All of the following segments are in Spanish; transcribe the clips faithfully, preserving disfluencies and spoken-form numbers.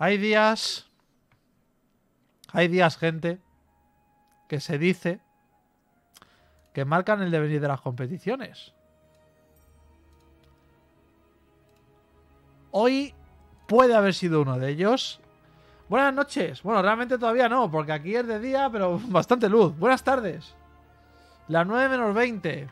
Hay días... Hay días, gente, que se dice que marcan el devenir de las competiciones. Hoy puede haber sido uno de ellos. Buenas noches. Bueno, realmente todavía no, porque aquí es de día, pero bastante luz. Buenas tardes. Las nueve menos veinte.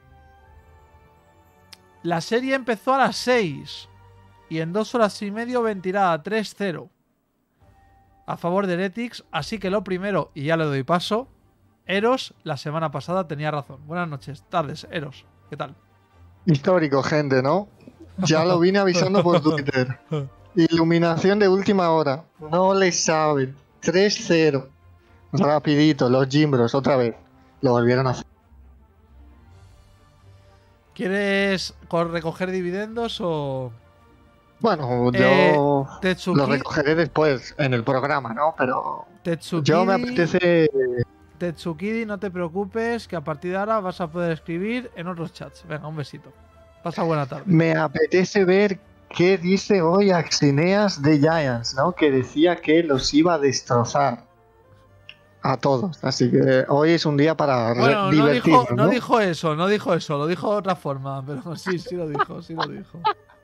La serie empezó a las seis. Y en dos horas y medio ventilada tres cero. A favor de Heretics. Así que lo primero, y ya le doy paso, Eros la semana pasada tenía razón. Buenas noches, tardes, Eros. ¿Qué tal? Histórico, gente, ¿no? Ya lo vine avisando por Twitter. Iluminación de última hora. No le saben. tres cero. Rapidito, los Jimbros, otra vez. Lo volvieron a hacer. ¿Quieres recoger dividendos o...? Bueno, Eh, yo Tetsuki... lo recogeré después en el programa, ¿no? Pero Tetsukidi... yo me apetece... Tetsukidi, no te preocupes, que a partir de ahora vas a poder escribir en otros chats. Venga, un besito. Pasa buena tarde. Me apetece ver qué dice hoy Axineas de Giants, ¿no? Que decía que los iba a destrozar a todos. Así que hoy es un día para bueno, re- no divertirnos, dijo, ¿no? no dijo eso, no dijo eso, lo dijo de otra forma, pero sí, sí lo dijo, sí lo dijo.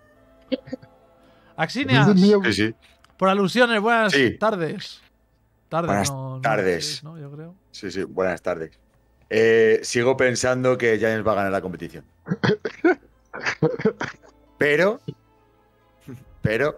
Axineas, Sí, sí. por alusiones, buenas Sí. tardes. Tardes, Buenas no, no tardes. seis, ¿no? Yo creo. Sí, sí, buenas tardes. Eh, sigo pensando que Giants va a ganar la competición. Pero, pero,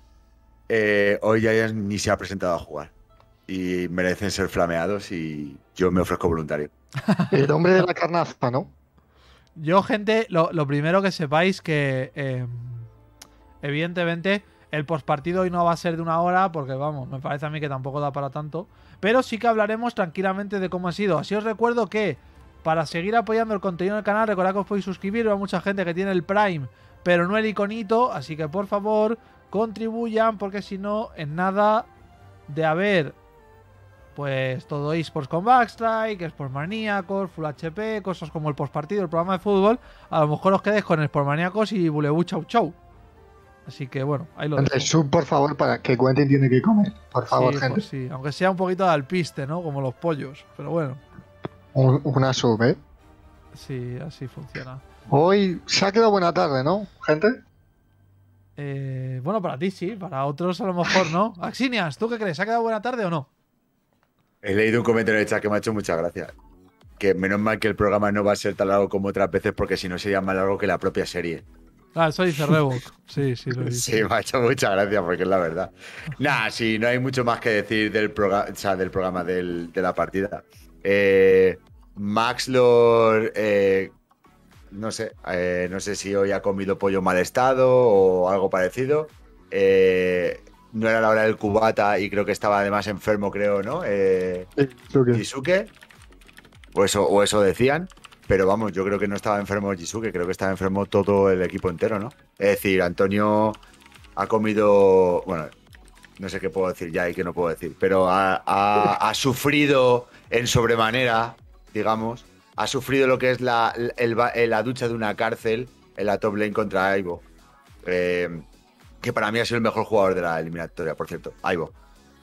eh, hoy Giants ni se ha presentado a jugar. Y merecen ser flameados y yo me ofrezco voluntario. El hombre de la carnaza, ¿no? Yo, gente, lo, lo primero que sepáis que eh, evidentemente el postpartido hoy no va a ser de una hora porque, vamos, me parece a mí que tampoco da para tanto. Pero sí que hablaremos tranquilamente de cómo ha sido. Así os recuerdo que para seguir apoyando el contenido del canal, recordad que os podéis suscribir. Hay mucha gente que tiene el Prime, pero no el iconito. Así que, por favor, contribuyan porque si no, en nada de haber... Pues todo eSports con Backstrike, eSports Maníacos, Full H P, cosas como el postpartido, el programa de fútbol. A lo mejor os quedéis con eSports Maníacos y Bulebu Chau Chau. Así que bueno, ahí lo dejo. Entre sub, por favor, para que Quentin tiene que comer. Por favor, Sí, gente. pues sí, aunque sea un poquito de alpiste, ¿no? Como los pollos. Pero bueno, Un- una sub, ¿eh? sí, así funciona. Hoy se ha quedado buena tarde, ¿no, gente? Eh, bueno, para ti sí, para otros a lo mejor no. Axinias, ¿tú qué crees? ¿Se ha quedado buena tarde o no? He leído un comentario en el chat que me ha hecho muchas gracias. Que menos mal que el programa no va a ser tan largo como otras veces porque si no sería más largo que la propia serie. Ah, eso dice Revok. Sí, sí, lo dice. Sí, me ha hecho mucha gracia porque es la verdad. Nah, sí, no hay mucho más que decir del, proga o sea, del programa del, de la partida. Eh, Max Lord, eh, no sé, eh, no sé si hoy ha comido pollo en mal estado o algo parecido. Eh, no era la hora del cubata y creo que estaba además enfermo, creo, ¿no? Eh, Yusuke. Jisuke, o eso, o eso decían. Pero vamos, yo creo que no estaba enfermo Jisuke, creo que estaba enfermo todo el equipo entero, ¿no? Es decir, Antonio ha comido, bueno, no sé qué puedo decir ya y qué no puedo decir, pero ha, ha- ha sufrido en sobremanera, digamos, ha sufrido lo que es la, el- el- la ducha de una cárcel en la top lane contra Aibo. Eh, que para mí ha sido el mejor jugador de la eliminatoria, por cierto, Aibo.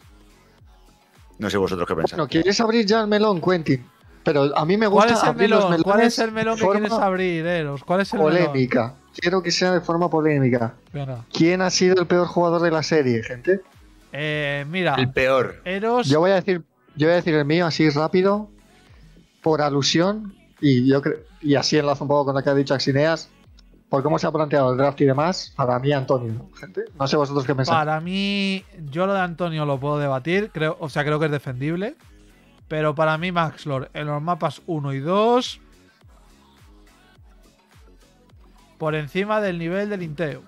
No sé vosotros qué pensáis. Bueno, ¿quieres abrir ya el melón, Quentin? Pero a mí me ¿Cuál gusta es el abrir los melón? melones ¿Cuál es el melón de que forma quieres abrir, Eros? ¿Cuál es el melón? polémica. Quiero que sea de forma polémica. Venga. ¿Quién ha sido el peor jugador de la serie, gente? Eh, mira, El peor. Eros. Yo voy a decir, yo voy a decir el mío así rápido, por alusión, y yo creo, y así enlazo un poco con lo que ha dicho Axineas, por cómo se ha planteado el draft y demás, para mí Antonio, gente. No sé vosotros qué pensáis. Para mí, yo lo de Antonio lo puedo debatir, creo, o sea, creo que es defendible. Pero para mí, Max Lord, en los mapas uno y dos, por encima del nivel del Inteo.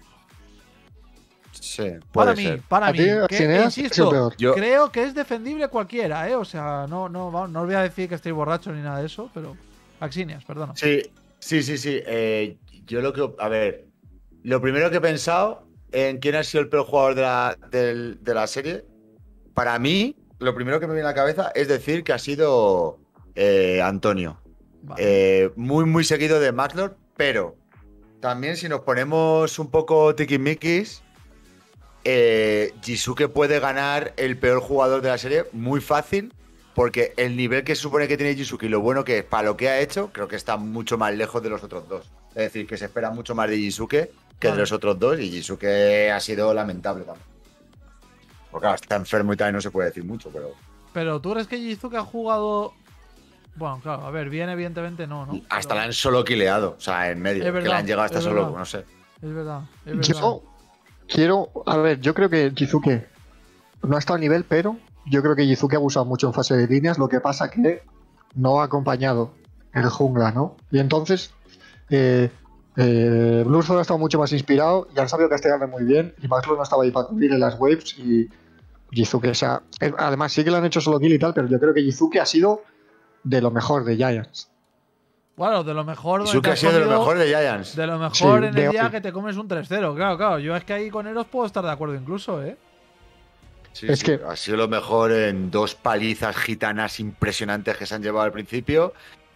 Sí, puede Para mí, ser. para ¿A mí. ti, Que, Axineas, es el insisto, peor? Yo- creo que es defendible cualquiera, ¿eh? O sea, no, no, va- no os voy a decir que estoy borracho ni nada de eso, pero... Axinias, perdona. Sí, sí, sí, sí. Eh, yo lo que. A ver. Lo primero que he pensado en quién ha sido el peor jugador de la, del- de la serie. Para mí, lo primero que me viene a la cabeza es decir que ha sido eh, Antonio. Vale. Eh, muy, muy seguido de Maxlord, pero también si nos ponemos un poco tiquismiquis, eh, Jisuke puede ganar el peor jugador de la serie muy fácil, porque el nivel que se supone que tiene Jisuke y lo bueno que es para lo que ha hecho, creo que está mucho más lejos de los otros dos. Es decir, que se espera mucho más de Jisuke que Vale. de los otros dos, y Jisuke ha sido lamentable también. Porque claro, está enfermo y tal, y no se puede decir mucho, pero Pero ¿tú crees que Jizuke ha jugado...? Bueno, claro, a ver, bien evidentemente no, ¿no? hasta Pero- la han solo quileado, o sea, en medio, Es que verdad, le han llegado hasta es solo, verdad. no sé. Es verdad, es verdad. Yo quiero. A ver, yo creo que Jizuke no ha estado a nivel, pero yo creo que Jizuke ha abusado mucho en fase de líneas. Lo que pasa que no ha acompañado el jungla, ¿no? Y entonces. Eh, eh, Bluesford ha estado mucho más inspirado y han sabido castigarle muy bien. Y Maxlo no estaba ahí para cubrir en las waves. Y Jizuke, o sea, eh, además sí que le han hecho solo kill y tal, pero yo creo que Jizuke ha sido de lo mejor de Giants. Bueno, de lo mejor... donde Jisuke te ha has sido de lo comido- mejor de Giants. De lo mejor Sí, en de el día hoy. que te comes un tres cero. Claro, claro. Yo es que ahí con Eros puedo estar de acuerdo incluso, ¿eh? Sí, Es sí, que- ha sido lo mejor en dos palizas gitanas impresionantes que se han llevado al principio.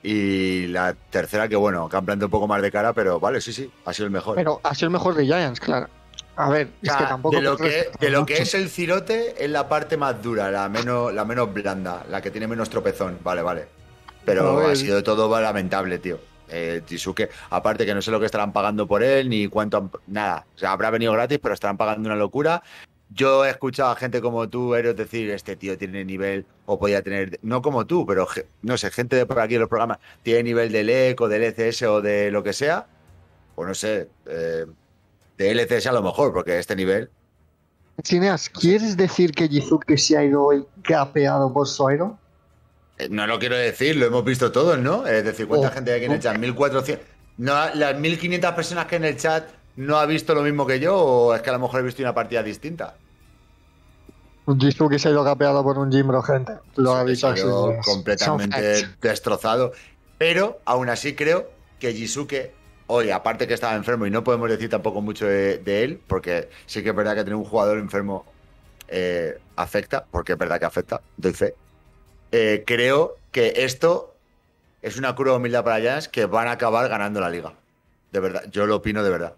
Y la tercera, que bueno, que han plantado un poco más de cara, pero vale, sí, sí, ha sido el mejor. Pero ha sido el mejor de Giants, claro. A ver, O es sea, que tampoco. de lo, puedes que, respetar de lo que mucho. es el cirote es la parte más dura, la menos, la menos blanda, la que tiene menos tropezón. Vale, vale. Pero A ver. ha sido todo lamentable, tío. Eh, Jisuke, aparte que no sé lo que estarán pagando por él, ni cuánto han- nada. O sea, habrá venido gratis, pero estarán pagando una locura. Yo he escuchado a gente como tú, Eros, decir, este tío tiene nivel, o podía tener, no como tú, pero ge- no sé, gente de por aquí en los programas, tiene nivel del E C o del E C S o de lo que sea, o no sé, eh, de L C S a lo mejor, porque este nivel, Chineas, ¿quieres decir que Jizuke se ha ido hoy capeado por Suairo? eh, no lo quiero decir, lo hemos visto todos, ¿no? Es decir, ¿cuánta Oh, gente hay aquí en el oh. chat? mil cuatrocientos. No, ¿las mil quinientas personas que hay en el chat no ha visto lo mismo que yo, o es que a lo mejor he visto una partida distinta? Jizuke se ha ido capeado por un Jimbro, gente. Lo ha Se dicho así. salió es- completamente son facts. destrozado. Pero aún así creo que Jisuke, hoy, aparte que estaba enfermo, y no podemos decir tampoco mucho de, de él, porque sí que es verdad que tener un jugador enfermo eh, afecta, porque es verdad que afecta, doy fe. Eh, creo que esto es una cura de humildad para Giants, que van a acabar ganando la liga. De verdad, yo lo opino de verdad.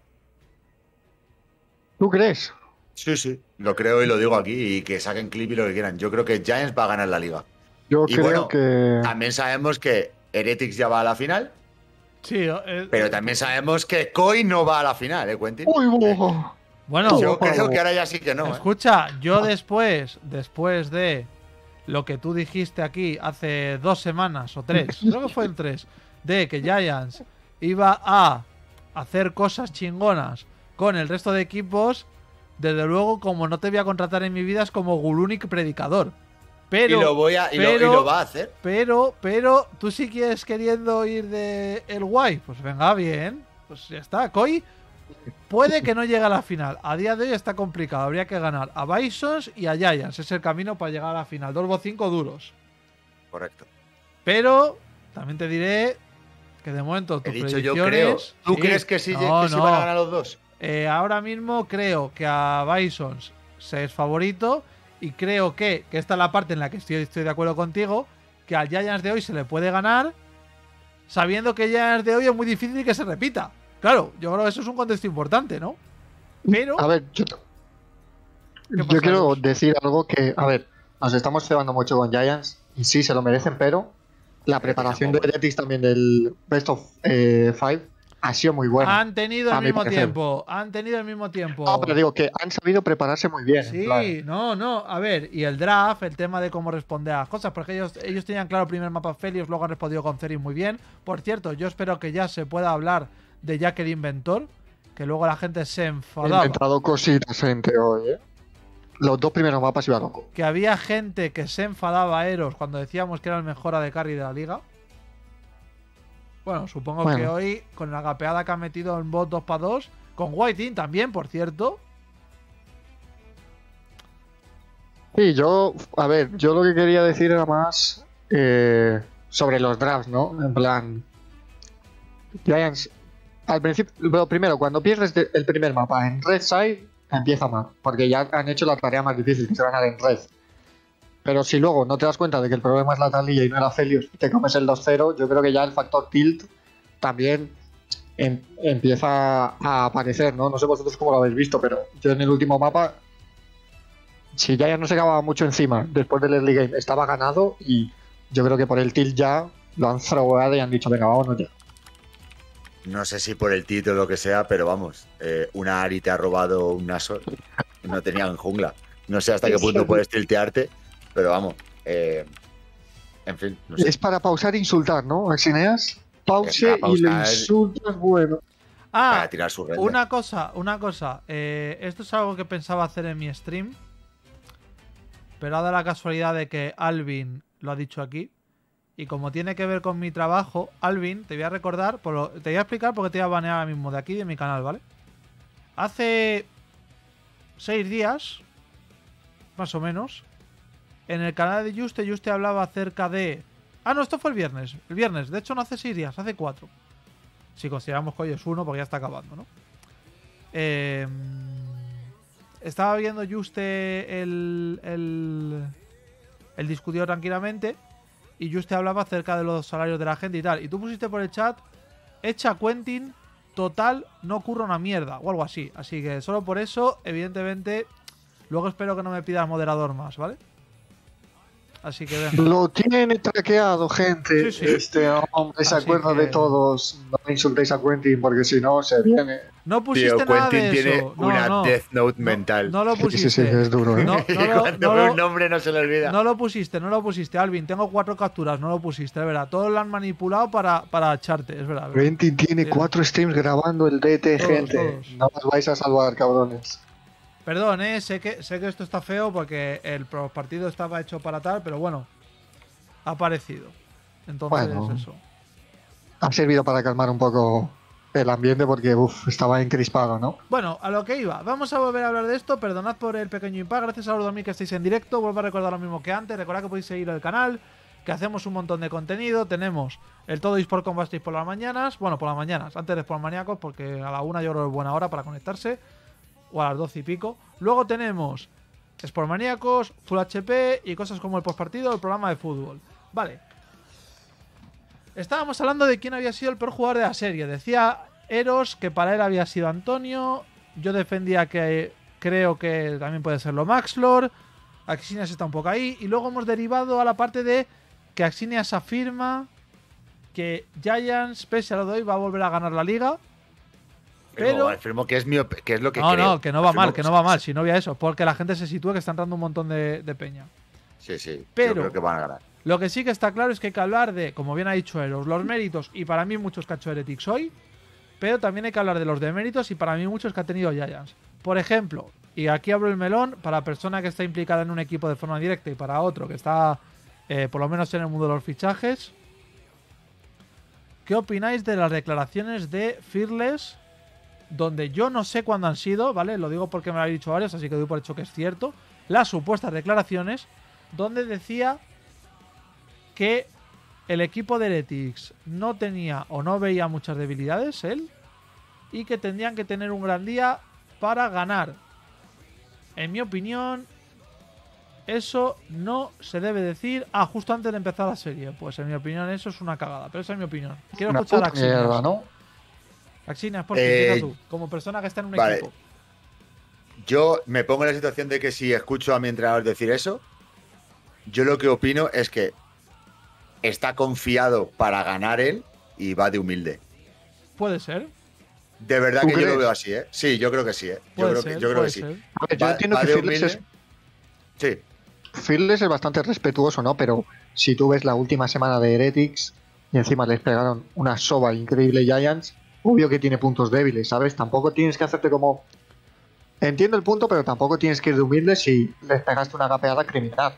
¿Tú crees? Sí, sí, lo creo y lo digo aquí, y que saquen clip y lo que quieran. Yo creo que Giants va a ganar la liga. Yo Y creo bueno, que. También sabemos que Heretics ya va a la final, Sí, eh, pero también sabemos que Koi no va a la final, ¿eh, Quentin? ¡Uy, bo! Bueno, Yo Ojo, creo ojo. que ahora ya sí que no, ¿eh? escucha, yo después, después de lo que tú dijiste aquí hace dos semanas o tres, creo que fue en tres, de que Giants iba a hacer cosas chingonas con el resto de equipos, desde luego, como no te voy a contratar en mi vida, es como Gulunik predicador. Pero, y lo voy a y, lo, y pero- lo va a hacer. pero, pero, tú sí quieres queriendo ir de el guay, pues venga, bien, pues ya está. Koi puede que no llegue a la final. A día de hoy está complicado. Habría que ganar a Bisons y a Giants. Es el camino para llegar a la final. Dos o cinco duros. Correcto. Pero también te diré que de momento tus He dicho yo creo. predicciones- ¿Tú sí. crees que sí, No, que sí no. van a ganar los dos? Eh, ahora mismo creo que a Bisons se es favorito y creo que, que esta es la parte en la que estoy, estoy de acuerdo contigo, que al Giants de hoy se le puede ganar sabiendo que Giants de hoy es muy difícil que se repita. Claro, yo creo que eso es un contexto importante, ¿no? Pero... A ver, yo, pasa, yo quiero Gus? decir algo que, a ver, nos estamos cebando mucho con Giants y sí se lo merecen, pero la preparación de tampoco. Heretics también del Best of eh, Five ha sido muy buena. Han tenido a el mi mismo parecer. tiempo. Han tenido el mismo tiempo. No, pero digo que han sabido prepararse muy bien. en Sí, plan. no, no. A ver, y el draft, el tema de cómo responder a las cosas, porque ellos, ellos tenían claro el primer mapa Felios, luego han respondido con Cerin muy bien. Por cierto, yo espero que ya se pueda hablar de Jack el Inventor, que luego la gente se He enfadaba. inventado cositas gente hoy, ¿eh? Los dos primeros mapas iba loco. Que había gente que se enfadaba a Eros cuando decíamos que era el mejor A D carry de la liga. Bueno, supongo Bueno. que hoy, con la gapeada que ha metido en bot dos para dos, con Whiting también, por cierto. Sí, yo, a ver, yo lo que quería decir era más eh, sobre los drafts, ¿no? En plan, Giants, al principio, lo primero, cuando pierdes de- el primer mapa en Red Side, empieza mal, porque ya han hecho la tarea más difícil, que se ganar en Red. Pero si luego no te das cuenta de que el problema es la Taliyah y no era Felios y te comes el dos cero, yo creo que ya el factor tilt también em- empieza a aparecer, ¿no? No sé vosotros cómo lo habéis visto, pero yo en el último mapa si ya no se acababa mucho encima después del early game, estaba ganado y yo creo que por el tilt ya lo han throwado y han dicho, venga, vámonos ya. No sé si por el título o lo que sea, pero vamos, eh, una Ari te ha robado un Nashor, no tenía en jungla. No sé hasta qué punto puedes tiltearte, pero vamos, eh, en fin, no sé. Es para pausar e insultar, ¿no, Axineas? Pause Es para y le pausar. insultas, bueno. Ah, Para tirar su render. una cosa, una cosa. eh, esto es algo que pensaba hacer en mi stream. Pero ha dado la casualidad de que Alvin lo ha dicho aquí. Y como tiene que ver con mi trabajo, Alvin, te voy a recordar, por lo- te voy a explicar porque te voy a banear ahora mismo de aquí, de mi canal, ¿vale? Hace seis días, más o menos, en el canal de Juste, Juste hablaba acerca de... Ah, no, esto fue el viernes. El viernes, de hecho no hace seis días, hace cuatro. Si consideramos que hoy es uno, porque ya está acabando, ¿no? Eh, estaba viendo Juste el, el, el discutido tranquilamente y Juste hablaba acerca de los salarios de la gente y tal. Y tú pusiste por el chat, echa Quentin, total, no curra una mierda, o algo así. Así que solo por eso, evidentemente, luego espero que no me pidas moderador más, ¿vale? Así que venga. Lo tiene traqueado, gente. Sí, sí. Este hombre se Así acuerda que- de todos. No me insultéis a Quentin porque si no se viene. No pusiste Tío, nada Quentin de tiene eso. No, una no. Death Note No, mental. No lo Sí, pusiste. sí, sí, es duro, ¿eh? No, Y no lo- cuando no ve lo- un nombre no se le olvida. No lo pusiste, no lo pusiste, Alvin. Tengo cuatro capturas, no lo pusiste, es verdad. Todos lo han manipulado para, para echarte, es verdad. es verdad. Quentin tiene Sí. cuatro streams grabando el D T, Todos, gente. todos. No os vais a salvar, cabrones. Perdón, eh, sé que, sé que esto está feo porque el pro- partido estaba hecho para tal, pero bueno, ha aparecido. Entonces, Bueno. eso. Ha servido para calmar un poco el ambiente porque uf, estaba encrispado, ¿no? Bueno, a lo que iba. Vamos a volver a hablar de esto. Perdonad por el pequeño impasse. Gracias a los dos mil que estáis en directo. Vuelvo a recordar lo mismo que antes. Recordad que podéis seguir el canal, que hacemos un montón de contenido. Tenemos el Todo eSport con Bastis por las mañanas. Bueno, por las mañanas. Antes de por maníacos, porque a la una yo creo que es buena hora para conectarse. O a las doce y pico. Luego tenemos Sport Maníacos, Full H P y cosas como el postpartido, el programa de fútbol. Vale. Estábamos hablando de quién había sido el peor jugador de la serie. Decía Eros que para él había sido Antonio. Yo defendía que creo que también puede serlo Maxlor. Axinias está un poco ahí. Y luego hemos derivado a la parte de que Axinias afirma que Giants, pese a lo de hoy, va a volver a ganar la liga. Pero Pero- afirmo que es, mi op- que es lo que No, creo. no, que no va Afirmo mal, que no va mal. Si no había eso. Porque la gente se sitúa que está entrando un montón de, de peña. Sí, sí. Pero- Yo creo que van a ganar. Lo que sí que está claro es que hay que hablar de, como bien ha dicho Eros, los méritos y para mí muchos que ha hecho Heretics hoy, pero también hay que hablar de los deméritos y para mí muchos que ha tenido Giants. Por ejemplo, y aquí abro el melón, para persona que está implicada en un equipo de forma directa y para otro que está eh, por lo menos en el mundo de los fichajes, ¿qué opináis de las declaraciones de Fearless? Donde yo no sé cuándo han sido, ¿vale? Lo digo porque me lo han dicho varios, así que doy por hecho que es cierto. Las supuestas declaraciones donde decía que el equipo de Heretics no tenía o no veía muchas debilidades, él, y que tendrían que tener un gran día para ganar. En mi opinión, eso no se debe decir. Ah, justo antes de empezar la serie. Pues en mi opinión, eso es una cagada. Pero esa es mi opinión. Quiero Una escuchar a puta mierda, Axinias. ¿no? Axinias, por fin, Eh, empieza tú. Como persona que está en un vale. equipo. Yo me pongo en la situación de que si escucho a mi entrenador decir eso, yo lo que opino es que está confiado para ganar él y va de humilde. Puede ser. De verdad ¿Tú que yo crees? lo veo así, ¿eh? Sí, yo creo que sí, ¿eh? Yo Puede creo ser. que, yo creo puede que sí. ser. A ver, yo Va- entiendo va que de Fearless humilde. es, Sí, Fearless es bastante respetuoso, ¿no? Pero si tú ves la última semana de Heretics y encima les pegaron una soba increíble Giants, obvio que tiene puntos débiles, ¿sabes? Tampoco tienes que hacerte como... Entiendo el punto, pero tampoco tienes que ir de humilde si les pegaste una capeada criminal.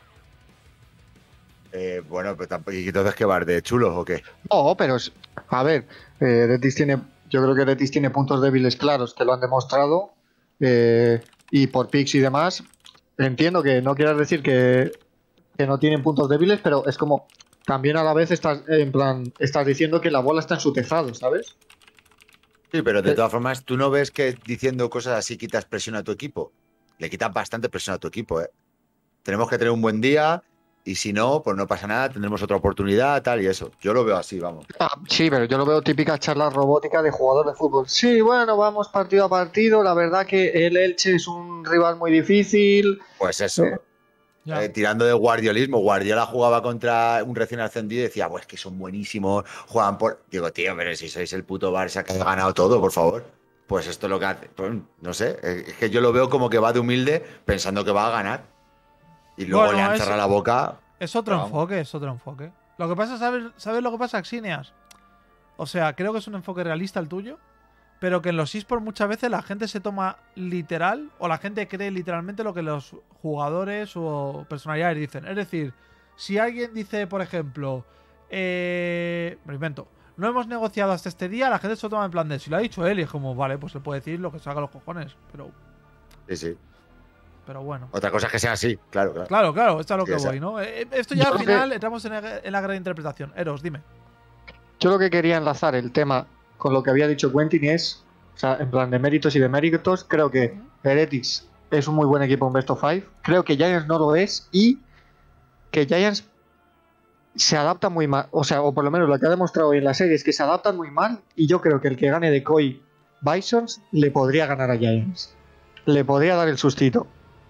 eh, bueno, pues tampoco. ¿Y entonces qué vas? ¿De chulos o qué? No, pero es- a ver, eh, Heretics tiene, yo creo que Heretics tiene puntos débiles claros que lo han demostrado, eh, y por picks y demás, entiendo que no quieras decir que, que no tienen puntos débiles, pero es como también a la vez estás eh, en plan estás diciendo que la bola está en su tejado, ¿sabes? Sí, pero de Eh. todas formas, ¿tú no ves que diciendo cosas así quitas presión a tu equipo? Le quitas bastante presión a tu equipo, ¿eh? Tenemos que tener un buen día y si no, pues no pasa nada, tendremos otra oportunidad, tal y eso. Yo lo veo así, vamos. Ah, sí, pero yo lo veo típica charla robótica de jugador de fútbol. Sí, bueno, vamos partido a partido. La verdad que el Elche es un un rival muy difícil. Pues eso. Eh, Ya. Eh, tirando de guardiolismo. Guardiola jugaba contra un recién ascendido y decía, pues que son buenísimos, juegan por... Digo, tío, pero si sois el puto Barça que ha ganado todo, por favor. Pues esto es lo que hace. Pues, no sé, es que yo lo veo como que va de humilde pensando que va a ganar. Y luego Bueno, le han es- cerrado la boca. Es otro Pero vamos. enfoque, es otro enfoque. Lo que pasa, ¿sabes, ¿sabes lo que pasa, Xinias? O sea, creo que es un enfoque realista el tuyo, pero que en los eSports muchas veces la gente se toma literal o la gente cree literalmente lo que los jugadores o personalidades dicen. Es decir, si alguien dice, por ejemplo, eh, me invento, no hemos negociado hasta este día, la gente se lo toma en plan de, si lo ha dicho él, y es como, vale, pues se puede decir lo que se haga los cojones, pero, Sí, sí. pero bueno. Otra cosa es que sea así, claro, claro. Claro, claro, esto es a lo Sí, que esa- voy, ¿no? Eh, Esto ya Yo al creo que- final entramos en, la- en la gran interpretación. Eros, dime. Yo lo que quería enlazar el tema con lo que había dicho Quentin es, o sea, en plan de méritos y de méritos, creo que Heretics es un muy buen equipo en Best of Five, creo que Giants no lo es y que Giants se adapta muy mal, o sea, o por lo menos lo que ha demostrado hoy en la serie es que se adaptan muy mal y yo creo que el que gane de Koi Bisons le podría ganar a Giants, le podría dar el sustito.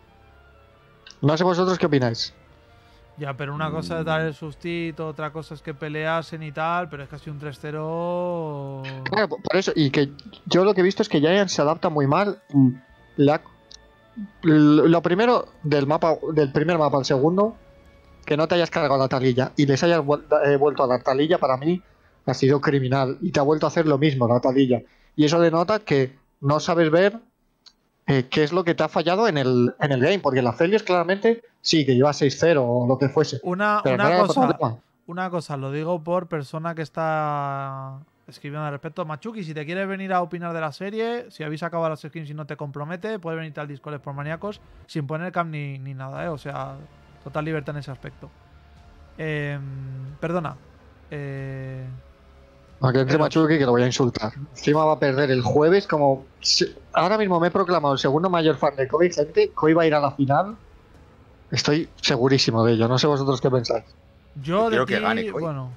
No sé vosotros qué opináis. Ya, pero una cosa es dar el sustito, otra cosa es que peleasen y tal, pero es casi un tres cero. Claro, por por eso, y que yo lo que he visto es que Giants se adapta muy mal. mm, la- l- lo primero del mapa, del primer mapa al segundo, que no te hayas cargado la talilla y les hayas vuel- eh, vuelto a dar talilla, para mí ha sido criminal. Y te ha vuelto a hacer lo mismo, la talilla. Y eso denota que no sabes ver eh, qué es lo que te ha fallado en el, en el game, porque la Felios claramente sí, que lleva seis cero o lo que fuese. Una, Pero no una era el cosa, problema. una cosa, lo digo por persona que está escribiendo al respecto. Machuki, si te quieres venir a opinar de la serie, si habéis acabado las skins y no te compromete, puedes venirte al Discord por maníacos sin poner cam ni, ni nada, ¿eh? O sea, total libertad en ese aspecto. Eh, perdona. Eh, A que entre Pero- Machuki que lo voy a insultar. Encima va a perder el jueves como... si- Ahora mismo me he proclamado el segundo mayor fan de Koi, gente. Koi va a ir a la final. Estoy segurísimo de ello. No sé vosotros qué pensáis. yo de quiero ti, que gane Koi. bueno.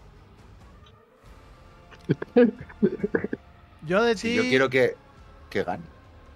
Yo de Si ti, yo quiero que, que gane.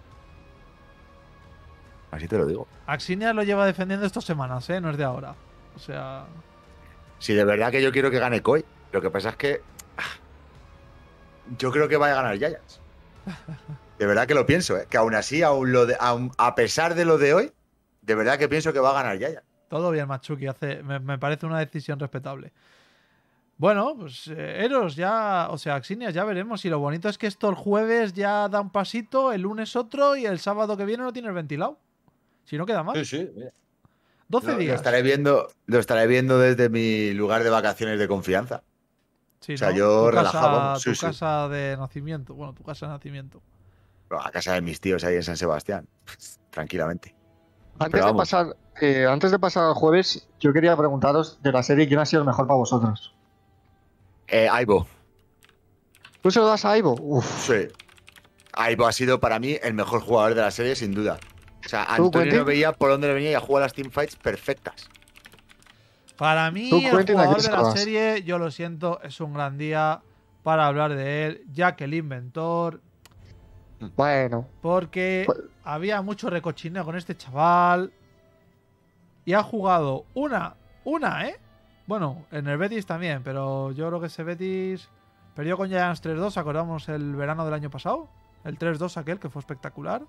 Así te lo digo. Axinia lo lleva defendiendo estas semanas, ¿eh? No es de ahora. O sea, Si de verdad que yo quiero que gane Koi. Lo que pasa es que. ah, Yo creo que va a ganar Giants. De verdad que lo pienso, ¿eh? Que aún así, aún lo de, aún- a pesar de lo de hoy, de verdad que pienso que va a ganar Giants. todo bien, Machuki. Hace, me, me parece una decisión respetable. Bueno, pues eh, Eros, ya, o sea, Axinia, ya veremos. Y lo bonito es que esto el jueves ya da un pasito, el lunes otro y el sábado que viene lo tienes ventilado. Si no queda más. sí. mira. doce Lo, lo días. estaré viendo, lo estaré viendo desde mi lugar de vacaciones de confianza. Sí, o sea, ¿no? yo tu relajado, Casa, sí, tu sí. casa de nacimiento. Bueno, tu casa de nacimiento. A casa de mis tíos ahí en San Sebastián. Tranquilamente. Antes Pero de, vamos. pasar, eh, antes de pasar al jueves, yo quería preguntaros de la serie quién ha sido el mejor para vosotros. Eh, Aibo. ¿Tú se lo das a Ivo? Uf. Sí. Aibo ha sido para mí el mejor jugador de la serie, sin duda. O sea, ¿Tú, Antonio Quentin? no veía por dónde le venía y ha jugado las teamfights perfectas. Para mí, Tú, el Quentin, ¿a jugador quién de se la lo das? serie, yo lo siento, es un gran día para hablar de él, ya que el inventor, Bueno, porque Pues- había mucho recochineo con este chaval y ha jugado una, una, ¿eh? Bueno, en el Betis también, pero yo creo que ese Betis perdió con Giants tres dos, acordamos el verano del año pasado, el tres dos aquel que fue espectacular.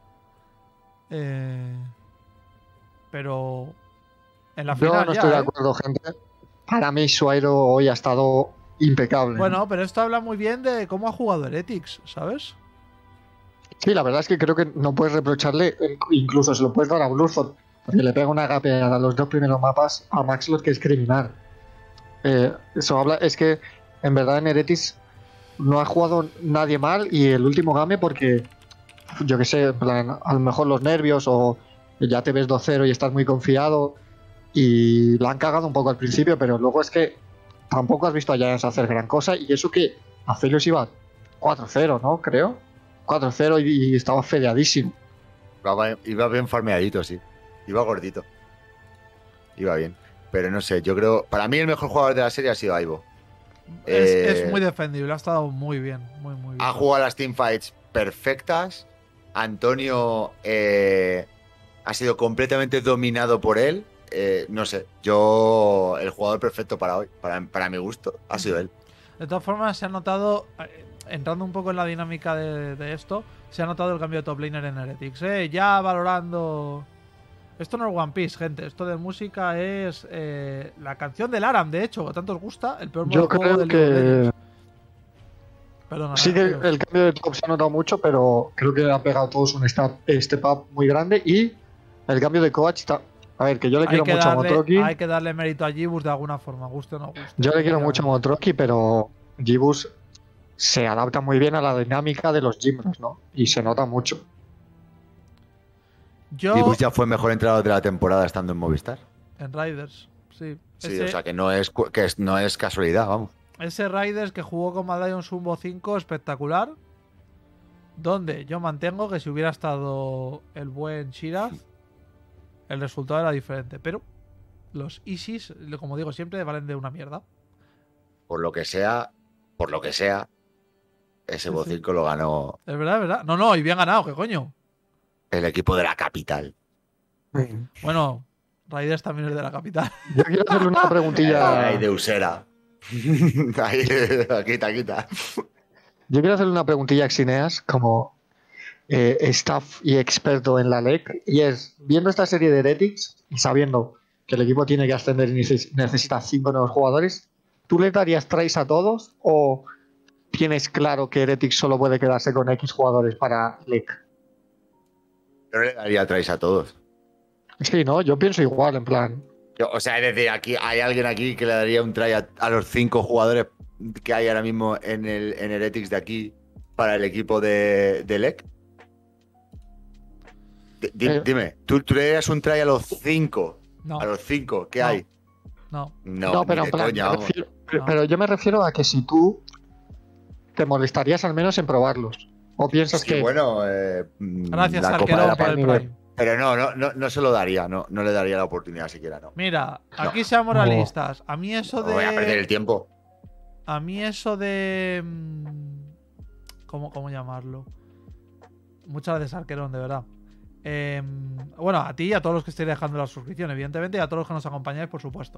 Eh, pero en la yo final no ya, estoy de ¿eh? acuerdo, gente. Para mí, Suairo hoy ha estado impecable. Bueno, pero esto habla muy bien de cómo ha jugado Heretics, ¿sabes? Sí, la verdad es que creo que no puedes reprocharle, eh, incluso se lo puedes dar a Blurford, porque le pega una gapeada a los dos primeros mapas a Maxlot que es criminal. Eh, eso habla, es que en verdad en Heretics no ha jugado nadie mal y el último game porque, yo que sé, en plan, a lo mejor los nervios o ya te ves dos cero y estás muy confiado y la han cagado un poco al principio, pero luego es que tampoco has visto a Giants hacer gran cosa y eso que a Felios iba cuatro cero, ¿no? Creo. cuatro cero y, y estaba fedeadísimo. Iba, iba bien farmeadito, sí. Iba gordito. Iba bien. Pero no sé, yo creo. Para mí el mejor jugador de la serie ha sido Aibo. Es, Eh, es muy defendible, ha estado muy bien, muy, muy bien. Ha jugado las teamfights perfectas. Antonio eh, ha sido completamente dominado por él. Eh, no sé, yo, el jugador perfecto para hoy, para, para mi gusto, ha sido él. De todas formas, se ha notado, eh, entrando un poco en la dinámica de, de esto, se ha notado el cambio de top laner en Heretics. Eh, ya valorando... Esto no es One Piece, gente. Esto de música es eh, la canción del Aram, de hecho, que tanto os gusta. El peor modo Yo juego creo del League of que Legends. Perdona, sí que pero- el cambio de top se ha notado mucho, pero creo que han pegado todos un step, step up muy grande. Y el cambio de coach está... A ver, que yo le hay, quiero que mucho a darle, Motroki. hay que darle mérito a Gibus de alguna forma, guste o no guste. Yo le quiero Obviamente. mucho a Motroki, pero Gibus se adapta muy bien a la dinámica de los Jimbros, ¿no? Y se nota mucho. Yo, Gibus ya fue mejor entrenador de la temporada estando en Movistar. en Riders, sí. Sí, ese, o sea que no es, cu- que es- no es casualidad, vamos. ese Riders que jugó con Mad Lions Umbo cinco, espectacular. Donde yo mantengo que si hubiera estado el buen Shiraz, el resultado era diferente. Pero los Isis, como digo siempre, valen de una mierda. Por lo que sea, por lo que sea, ese Sí, Bo sí. cinco lo ganó Es verdad, es verdad. No, no, y bien ganado, ¿qué coño? el equipo de la capital. Bueno, Riders también es de la capital. Yo quiero hacerle una preguntilla. Ay, de Usera. Ahí, quita, quita. Yo quiero hacerle una preguntilla a Xineas como eh, staff y experto en la L E C. Y es, viendo esta serie de Heretics y sabiendo que el equipo tiene que ascender y neces- necesita cinco nuevos jugadores, ¿tú le darías tries a todos o tienes claro que Heretics solo puede quedarse con X jugadores para L E C? Yo no le daría tries a todos. Sí, ¿no? Yo pienso igual, en plan. Yo, o sea, es decir, aquí hay alguien aquí que le daría un try a, a los cinco jugadores que hay ahora mismo en el en Heretics de aquí para el equipo de, de L E C. Di- di- Eh. Dime, ¿tú, ¿tú le darías un try a los cinco? No, A los cinco, ¿qué No. hay? no. No, No, pero, ni en de plan, coña, me vamos. refiero- pero, No. pero yo me refiero a que si tú te molestarías al menos en probarlos. ¿O piensas Sí, que bueno, eh, mm, Gracias, la Copa de Arquerón, la por el Nivel. Prime. Pero no, no, no, no se lo daría, no, no le daría la oportunidad siquiera, no. Mira, No. aquí seamos No. realistas. A mí eso No voy a perder el de. tiempo. A mí eso de. mm, ¿Cómo, cómo llamarlo? Muchas gracias, Arquerón, de verdad. Eh, bueno, a ti y a todos los que estéis dejando la suscripción, evidentemente, y a todos los que nos acompañáis, por supuesto.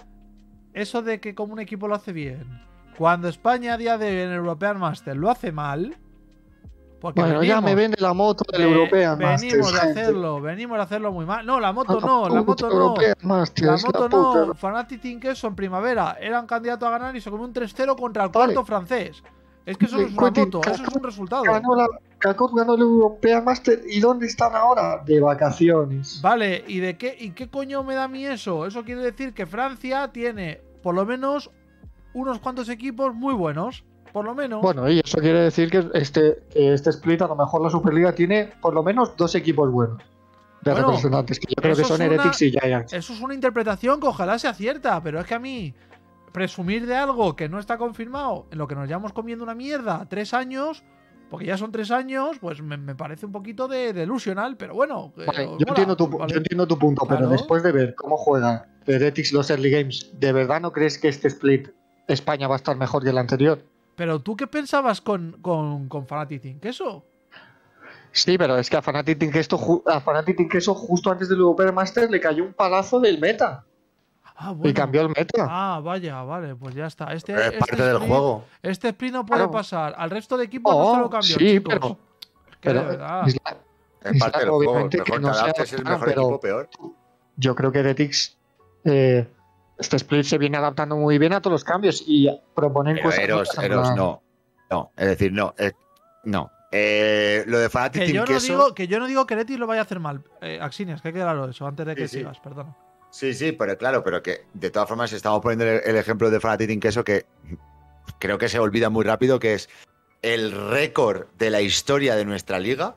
Eso de que como un equipo lo hace bien, cuando España a día de hoy en el European Master lo hace mal. Porque bueno, ya me venimos- vende la moto del ve- European venimos Masters, de gente. hacerlo, venimos de hacerlo muy mal. No, la moto La no, la puta moto no. European Masters, La la moto puta- no, Fnatic Team Queso en primavera eran candidatos a ganar y se comió un tres cero contra el Vale. cuarto francés. Es que eso no es una Cuente, moto, eso es Kakao un resultado. Ganó la, Kakao ganó el European Master. ¿Y dónde están ahora? De vacaciones. Vale, ¿y de qué y qué coño me da a mí eso? Eso quiere decir que Francia tiene por lo menos unos cuantos equipos muy buenos, por lo menos. Bueno, y eso quiere decir que este, que este split, a lo mejor la Superliga tiene por lo menos dos equipos buenos de Bueno, representantes, que yo creo que eso son es una- Heretics y Giants. Eso es una interpretación que ojalá sea cierta, pero es que a mí presumir de algo que no está confirmado, en lo que nos llevamos comiendo una mierda tres años, porque ya son tres años, pues me, me parece un poquito de delusional, pero bueno. que Vale, os yo, mola, entiendo tu, ¿vale? yo entiendo tu punto, pero Claro. después de ver cómo juega Heretics los early games, ¿de verdad no crees que este split España va a estar mejor que el anterior? Pero tú qué pensabas con, con, con Fnatic Team? ¿Qué eso? Sí, pero es que a Fnatic Team Queso, ju- a Fnatic Team Queso justo antes del European Master le cayó un palazo del meta Ah, bueno. y cambió el meta. Ah, vaya, vale, pues ya está. Este, Pero es este parte del split- juego. Este split no puede Claro. pasar. Al resto de equipos no Oh, se lo cambió, sí, chicos. pero, Es que de pero verdad. es la- Es parte Está del juego. obviamente Mejor que te no sea adaptes, el claro, mejor pero- equipo peor. yo creo que Heretics eh, este split se viene adaptando muy bien a todos los cambios y proponen Pero cosas Eros, nuevas, en Eros, plan- no. No, es decir, no. eh, no. Eh, lo de Fnatic Que Team yo, no Queso. digo, que yo no digo que Heretics lo vaya a hacer mal. Eh, Axinias, que hay que claro eso antes de que Sí, sí. sigas, perdona. Sí, sí, pero claro, pero que de todas formas estamos poniendo el, el ejemplo de Fnatic Team Queso que creo que se olvida muy rápido, que es el récord de la historia de nuestra liga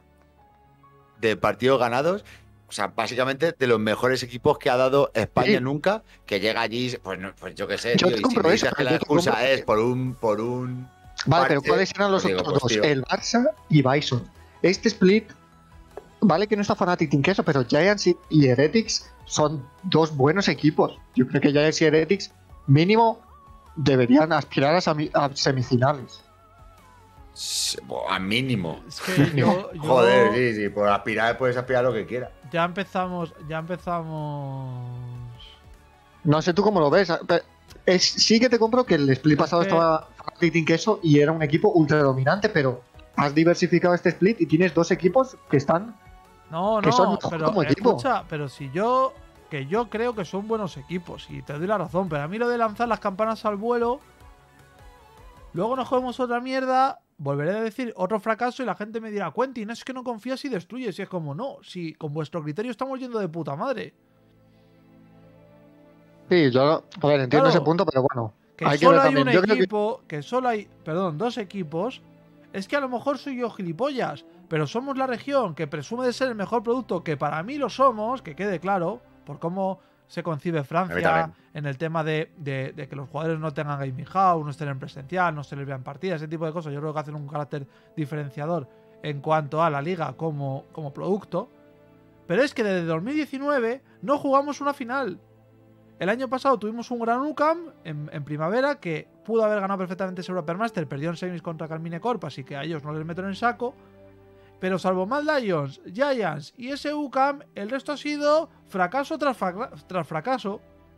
de partidos ganados. O sea, básicamente de los mejores equipos que ha dado España Sí. nunca, que llega allí, pues, no- pues yo qué sé, Yo tío, te y si compro me dices eso, que yo la te compro excusa que- es por un, por un Vale, pero parche, ¿cuáles eran los digo, otros pues, dos? tío. El Barça y Bison. Este split, vale que no está Fnatic Team Queso, pero Giants y- y Heretics son dos buenos equipos. Yo creo que Giants y Heretics mínimo deberían aspirar a, semi- a semifinales. Sí, bo- a mínimo. Es que yo, yo- Joder, sí, sí, por aspirar puedes aspirar lo que quieras. ya empezamos, ya empezamos. No sé tú cómo lo ves. pero es- sí que te compro que el split pasado que- estaba Fnatic Team Queso y era un equipo ultra dominante, pero has diversificado este split y tienes dos equipos que están. No, Que son no, mejor pero como equipo. escucha, pero si yo que yo creo que son buenos equipos y te doy la razón, pero a mí lo de lanzar las campanas al vuelo, luego nos jugamos otra mierda, volveré a decir otro fracaso y la gente me dirá, Quentin, es que no confías y destruyes. Y es como, no, si con vuestro criterio estamos yendo de puta madre. Sí, yo. A ver, entiendo Claro. ese punto, pero bueno. Que hay que solo ver hay también. un Yo creo que. equipo, que... solo hay, perdón, dos equipos, es que a lo mejor soy yo gilipollas, pero somos la región que presume de ser el mejor producto, que para mí lo somos, que quede claro, por cómo se concibe A mí Francia también. en el tema de, de- de que los jugadores no tengan gaming house, no estén en presencial, no se les vean partidas, ese tipo de cosas. Yo creo que hacen un carácter diferenciador en cuanto a la liga como, como producto. Pero es que desde dos mil diecinueve no jugamos una final. El año pasado tuvimos un gran U C A M en, en primavera que pudo haber ganado perfectamente ese Europa Master, perdió en semis contra Carmine Corp, así que a ellos no les meten en el saco. Pero salvo Mad Lions, Giants y ese U C A M, el resto ha sido fracaso tras, fra- tras fracaso.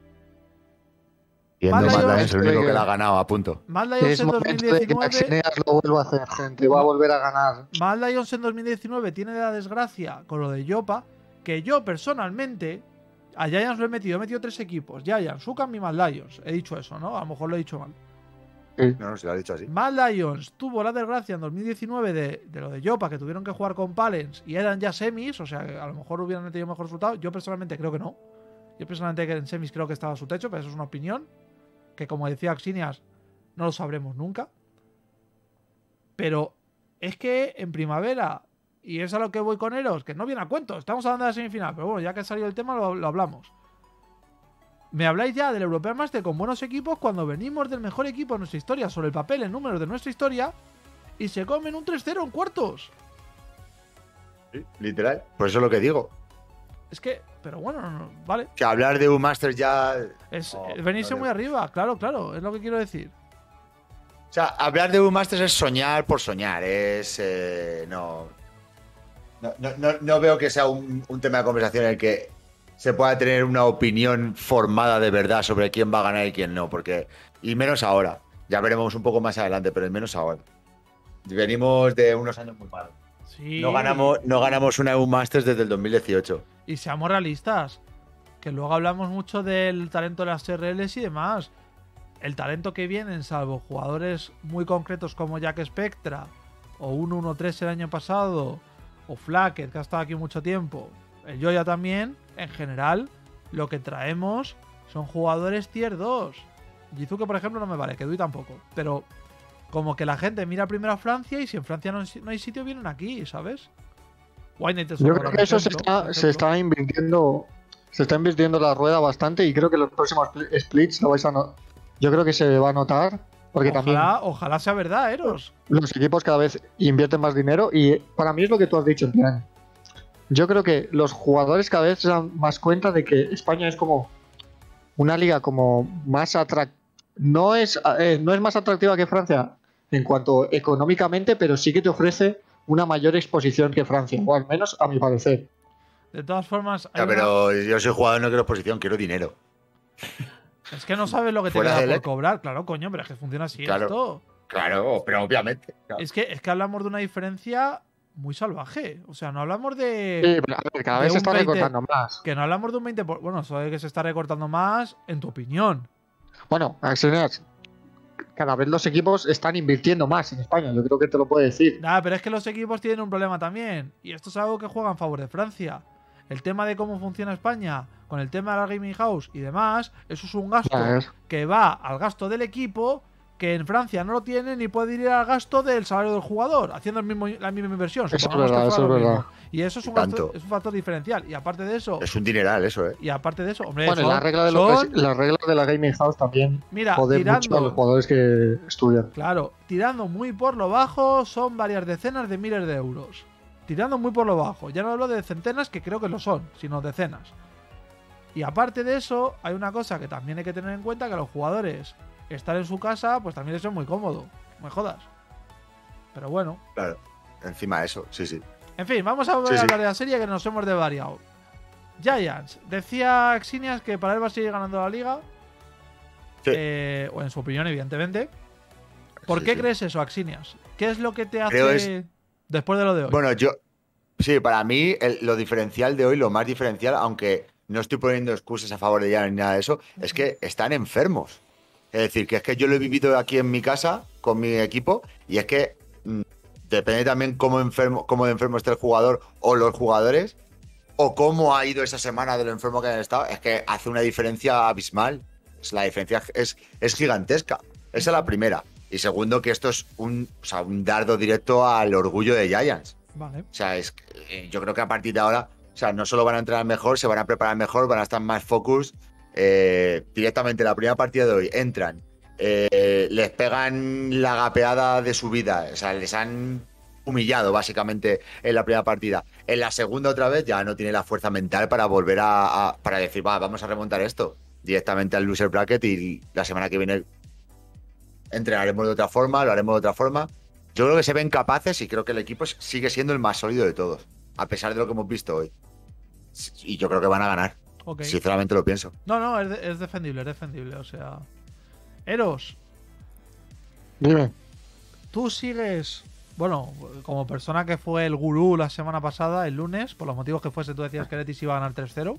Siendo Mad Mad Lions- Lions el único que- que la ha ganado, a punto. Mad Lions Es en momento de que dos mil diecinueve, Maxineas lo vuelva a hacer, gente. Va a volver a ganar. Mad Lions en dos mil diecinueve tiene la desgracia con lo de Yopa, que yo personalmente a Giants lo he metido, he metido tres equipos, Giants, U C A M y Mad Lions. He dicho eso, ¿no? A lo mejor lo he dicho mal. No, no, se lo ha dicho así. Mad Lions tuvo la desgracia en dos mil diecinueve de, de lo de Yopa, que tuvieron que jugar con Palens y eran ya semis, o sea, que a lo mejor hubieran tenido mejor resultado. Yo personalmente creo que no. Yo personalmente que en semis creo que estaba a su techo, pero eso es una opinión. Que como decía Axinias, no lo sabremos nunca. Pero es que en primavera, y es a lo que voy con Eros, que no viene a cuento, estamos hablando de la semifinal, pero bueno, ya que ha salido el tema, lo, lo hablamos. Me habláis ya del European Master con buenos equipos cuando venimos del mejor equipo de nuestra historia, sobre el papel, en números de nuestra historia, y se comen un tres cero en cuartos. Sí, literal. Pues eso es lo que digo. Es que, pero bueno, no, no, vale. Que hablar de un Masters ya. Es No, es venirse no, muy no. arriba, claro, claro, es lo que quiero decir. O sea, hablar de un Masters es soñar por soñar. Es. eh, no, no, no, no- no veo que sea un, un tema de conversación en el que se pueda tener una opinión formada de verdad sobre quién va a ganar y quién no. Porque. Y menos ahora. Ya veremos un poco más adelante, pero menos ahora. Venimos de unos años muy malos. Sí. No ganamos, no ganamos una E U Masters desde el dos mil dieciocho. Y seamos realistas, que luego hablamos mucho del talento de las R Ls y demás. El talento que vienen, salvo jugadores muy concretos como Jack Spectra, o uno uno tres el año pasado, o Flacket, que ha estado aquí mucho tiempo, el Joya también, en general, lo que traemos son jugadores tier dos. Jizuke, por ejemplo, no me vale, que Dui tampoco. Pero como que la gente mira primero a Francia y si en Francia no, no hay sitio, vienen aquí, ¿sabes? Waynet es Yo otro creo gran que eso se ejemplo, está, por se ejemplo. está invirtiendo. Se está invirtiendo la rueda bastante y creo que los próximos spl- splits lo vais a no- Yo creo que se va a notar. Porque también Ojalá, ojalá sea verdad, Eros. los equipos cada vez invierten más dinero y para mí es lo que tú has dicho, en plan. Yo creo que los jugadores cada vez se dan más cuenta de que España es como una liga como más atractiva. No es, eh, no es más atractiva que Francia en cuanto económicamente, pero sí que te ofrece una mayor exposición que Francia, o al menos a mi parecer. De todas formas, hay Ya, una- pero yo soy jugador, no quiero exposición, quiero dinero. es que no sabes lo que te Fuera queda de por L E C. cobrar. Claro, coño, pero es que funciona así Claro. esto. Claro, pero obviamente. Claro. Es que, es que hablamos de una diferencia muy salvaje. O sea, no hablamos de... Sí, pero a ver, cada de vez se un está veinte recortando más. Que no hablamos de un veinte por... Bueno, eso de que se está recortando más, en tu opinión. Bueno, Axeneas, cada vez los equipos están invirtiendo más en España, yo creo que te lo puedo decir. Nada, pero es que los equipos tienen un problema también. Y esto es algo que juega en favor de Francia. El tema de cómo funciona España, con el tema de la gaming house y demás, eso es un gasto Ya es. que va al gasto del equipo, que en Francia no lo tiene ni puede ir al gasto del salario del jugador, haciendo el mismo, la misma inversión. Eso es Supongamos que verdad, fuera eso lo es mismo. verdad. Y eso es un, Y gasto- tanto. es un factor diferencial. Y aparte de eso, Es un dineral eso, ¿eh? y aparte de eso, hombre, Bueno, y son- la regla de lo son- que es- las reglas de la Gaming House también mira, joden mucho a los tirando, jugadores que estudian. claro, tirando muy por lo bajo, son varias decenas de miles de euros. Tirando muy por lo bajo. Ya no hablo de centenas, que creo que lo son, sino decenas. Y aparte de eso, hay una cosa que también hay que tener en cuenta, que a los jugadores estar en su casa, pues también eso es muy cómodo. No me jodas. Pero bueno. Claro, encima de eso, sí, sí. En fin, vamos a volver Sí, a sí. hablar de la serie que nos hemos devariado. Giants. Decía Xinias que para él va a seguir ganando la liga. Sí. Eh, o en su opinión, evidentemente. ¿Por Sí, qué sí. crees eso, Axinias? ¿Qué es lo que te Creo hace es- después de lo de hoy? Bueno, yo. Sí, para mí el- lo diferencial de hoy, lo más diferencial, aunque no estoy poniendo excusas a favor de ella ni nada de eso, es que están enfermos. Es decir, que es que yo lo he vivido aquí en mi casa con mi equipo y es que mm, depende también cómo enfermo, cómo de enfermo esté el jugador o los jugadores o cómo ha ido esa semana de lo enfermo que han estado, es que hace una diferencia abismal. Es- La diferencia es, es gigantesca. Esa es la primera. Y segundo, que esto es un, o sea, un dardo directo al orgullo de Giants. Vale. O sea, es, eh, yo creo que a partir de ahora, o sea, no solo van a entrenar mejor, se van a preparar mejor, van a estar más focus. Eh, directamente la primera partida de hoy entran, eh, les pegan la gapeada de su vida, o sea, les han humillado básicamente en la primera partida. En la segunda otra vez ya no tiene la fuerza mental para volver a, a- para decir, va, vamos a remontar esto directamente al loser bracket y la semana que viene entrenaremos de otra forma, lo haremos de otra forma. Yo creo que se ven capaces y creo que el equipo sigue siendo el más sólido de todos, a pesar de lo que hemos visto hoy. Y yo creo que van a ganar. Ok. Sinceramente lo pienso. No, no, es, de- es defendible, es defendible. O sea. Eros, Dime. tú sigues. Bueno, como persona que fue el gurú la semana pasada, el lunes, por los motivos que fuese, tú decías que Letis iba a ganar tres cero.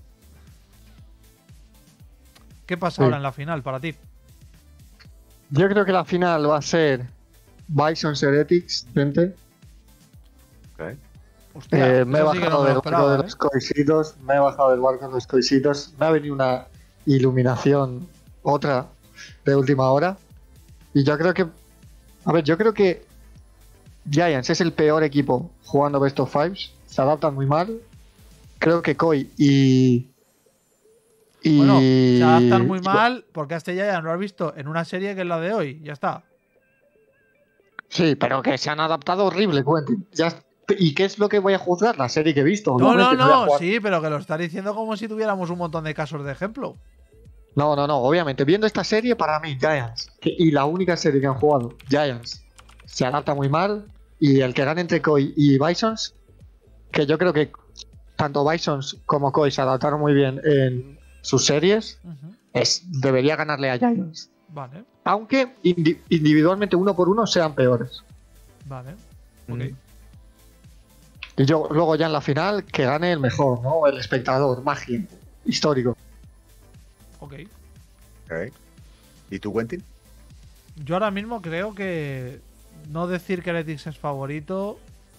¿Qué pasa Sí. ahora en la final para ti? Yo creo que la final va a ser Bison Heretics, gente. Hostia, Eh, me he eso sí que no bajado me lo del barco esperaba, de ¿eh? los coisitos, me he bajado del barco de los coisitos, me ha venido una iluminación, otra de última hora, y yo creo que, a ver, yo creo que Giants es el peor equipo jugando Best of Fives, se adaptan muy mal, creo que Koi y... y Bueno, se adaptan muy mal porque a este ya lo has visto en una serie que es la de hoy. Ya está. Sí, pero que se han adaptado horrible, Quentin. Ya, ¿y qué es lo que voy a juzgar? La serie que he visto, No, obviamente. no, voy a no. jugar- Sí, pero que lo estás diciendo como si tuviéramos un montón de casos de ejemplo. No, no, no, obviamente. Viendo esta serie, para mí, Giants, que- y la única serie que han jugado, Giants, se adapta muy mal. Y el que gane entre Koi y Bisons, que yo creo que tanto Bisons como Koi se adaptaron muy bien en sus series, Ujú. es, debería ganarle a Giants. Vale, Aunque indi- individualmente, uno por uno, sean peores. vale. Mm. Ok. Y yo, luego ya en la final, que gane el mejor, ¿no? El espectador, magia, histórico. Ok. Ok. ¿Y tú, Quentin? Yo ahora mismo creo que no decir que Heretics es favorito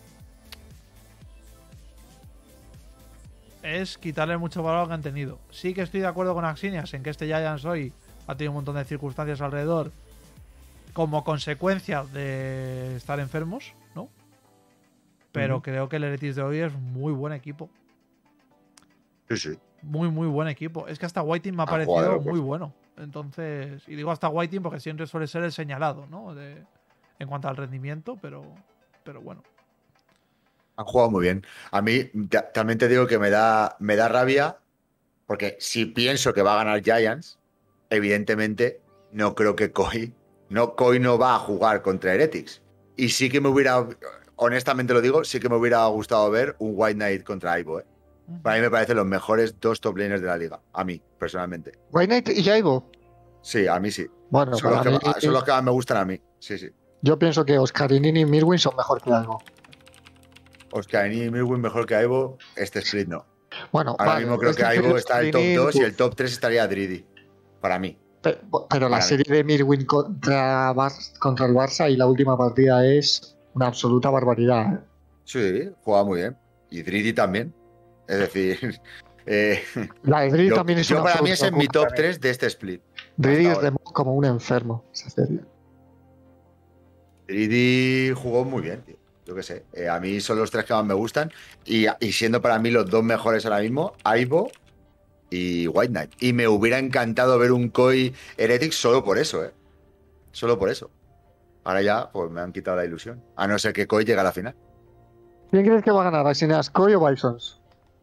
es quitarle mucho valor a lo que han tenido. Sí que estoy de acuerdo con Axinias en que este Giants hoy ha tenido un montón de circunstancias alrededor como consecuencia de estar enfermos, ¿no? Pero Ujú. creo que el Heretics de hoy es muy buen equipo. Sí, sí. Muy, muy buen equipo. Es que hasta Whiting me ha Ah, parecido joder, muy pues. bueno. Entonces, y digo hasta Whiting porque siempre suele ser el señalado, ¿no? De, en cuanto al rendimiento, pero, pero bueno. Han jugado muy bien. A mí ta- también te digo que me da, me da rabia porque si pienso que va a ganar Giants, evidentemente no creo que Koi no, Koi no va a jugar contra Heretics. Y sí que me hubiera, honestamente lo digo, sí que me hubiera gustado ver un White Knight contra Ivo. ¿eh? Ujú. Para mí me parecen los mejores dos top laners de la liga. A mí, personalmente. White Knight y Jaibo. Sí, a mí sí. Bueno, Son los, para que, mí, son los que más me gustan a mí. Sí, sí. yo pienso que Oscarinini y Mirwin son mejor que algo. Oscarini y Mirwin mejor que Ivo. Este split no. Bueno, Ahora vale, mismo creo este que Ivo Phil está el top Oscarini, dos y tú- el top tres estaría Dridi. Para mí. pe- Pero la Para mí. serie de Mirwin contra, Bar- contra el Barça y la última partida es una absoluta barbaridad. ¿eh? Sí, juega muy bien. Y Dridi también. Es decir, eh, La de Dridi yo, también es yo una para mí absoluta es en mi locura top también. tres de este split. Dridi hasta ahora. remó como un enfermo esa serie. Dridi jugó muy bien, tío. Yo qué sé. Eh, a mí son los tres que más me gustan. Y, y siendo para mí los dos mejores ahora mismo, Ivo y White Knight. Y me hubiera encantado ver un Koi Heretics solo por eso, ¿eh? Solo por eso. Ahora ya, pues me han quitado la ilusión. A no ser que Koi llegue a la final. ¿Quién crees que va a ganar? ¿Asineas, Koi o Bisons?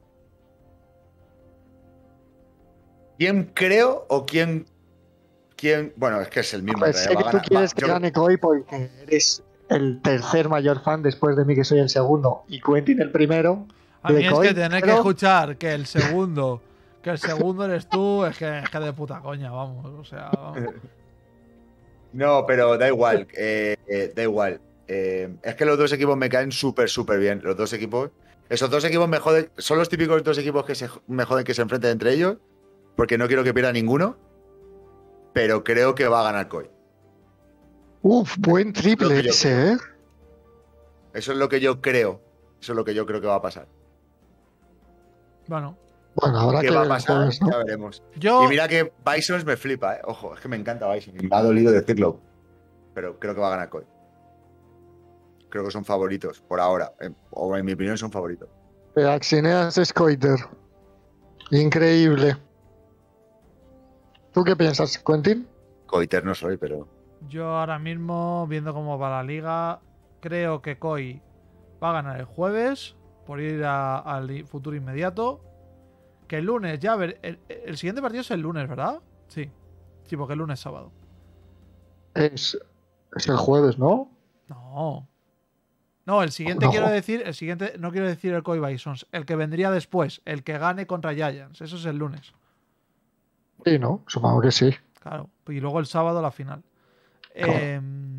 ¿Quién creo o quién. quién bueno, es que es el mismo. en Pues realidad, sé va que a tú ganar- quieres va- que yo- gane Koi porque eres el tercer mayor fan después de mí, que soy el segundo, y Quentin el primero. A mí de es Koi, que tener que pero- escuchar que el segundo, que el segundo eres tú, es que es que de puta coña, vamos. O sea, vamos. No, pero da igual, eh, eh, da igual. Eh, es que los dos equipos me caen súper, súper bien. Los dos equipos. Esos dos equipos me joden. Son los típicos dos equipos que se, me joden que se enfrenten entre ellos. Porque no quiero que pierda ninguno. Pero creo que va a ganar Koi. Uf, buen Lo triple que yo ese, ¿eh? Eso es lo que yo creo. Eso es lo que yo creo que va a pasar. Bueno, Bueno, habrá ¿Qué que va a ver el pasar? jueves, ¿no? Ya veremos. yo. Y mira que Bisons me flipa, ¿eh? Ojo, es que me encanta Bison. Me ha dolido decirlo. Pero creo que va a ganar Koi. Creo que son favoritos, por ahora. Eh, O en mi opinión son favoritos. De Axineas Scoiter. Increíble. ¿Tú qué piensas, Quentin? Coiter no soy, pero. Yo ahora mismo, viendo cómo va la liga, creo que Koi va a ganar el jueves por ir a- al i- futuro inmediato. Que el lunes, ya ver, el, el siguiente partido es el lunes, ¿verdad? Sí. Sí, porque el lunes es sábado. Es, es el jueves, ¿no? No. No, el siguiente No. quiero decir, el siguiente, no quiero decir el Koi Bisons, el que vendría después, el que gane contra Giants. Eso es el lunes. Sí, ¿no? Supongo que sí. Claro. Y luego el sábado la final. Claro. Eh,